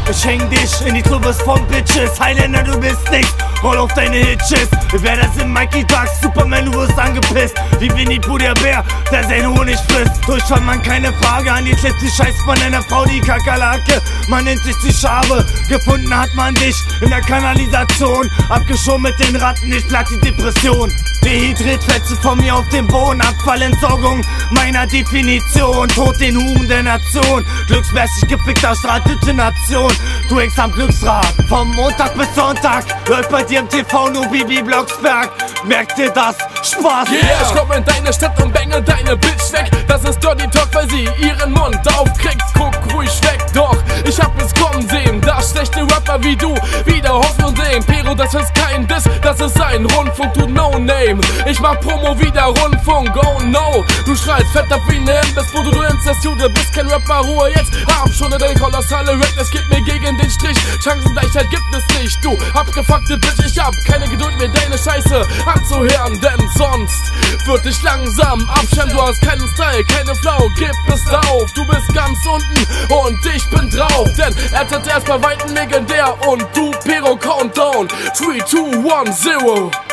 Ich häng dich in die Clubs von Bitches. Highlander, du bist nix, roll auf deine Hitches. Wer das sind Mikey Ducks, Superman, du wirst angepisst wie Winnie Pooh, der Bär, der seinen Honig frisst. Durchfall, man, keine Frage, an die Klitze scheißt man einer Frau die Kakerlake. Man nennt sich die Schabe, gefunden hat man dich in der Kanalisation. Abgeschoben mit den Ratten, ich platt die Depression. Dehydriert, Fetze von mir auf dem Boden, Abfallentsorgung meiner Definition. Tod den Huren der Nation, glücksmäßig gefickter Strahldetonation. Du hängst am Glücksrad, vom Montag bis Sonntag läuft bei dir im TV nur Bibi Blocksberg. Merkt ihr das? Spaß! Yeah, ich komm in deine Stadt und bange deine Bitch weg. Das ist Dirty Talk, weil sie ihren Mund aufkriegt. Guck ruhig weg, doch ich hab es kommen sehen. Da schlechte Rapper wie du wieder Hoffnung sehen. Pero, das ist kein Diss, das ist ein Rundfunk, du No-Name. Ich mach Promo wieder Rundfunk, oh no. Du schreist fett ab wie ne Imbiss, wo du ins das Jude bist. Kein Rapper, Ruhe jetzt, hab schon den kolossale Rap. Es geht mir gegen den Strich, Chancengleichheit gibt es nicht. Du abgefuckte Bitch, ich hab keine Geduld mir deine Scheiße anzuhören, denn sonst wird dich langsam abschirmen. Du hast keinen Style, keine Flow, gib es auf. Du bist ganz unten und ich bin drauf, denn ReZeR ist bei weitem legendär und du Pero Countdown 3, 2, 1, 0.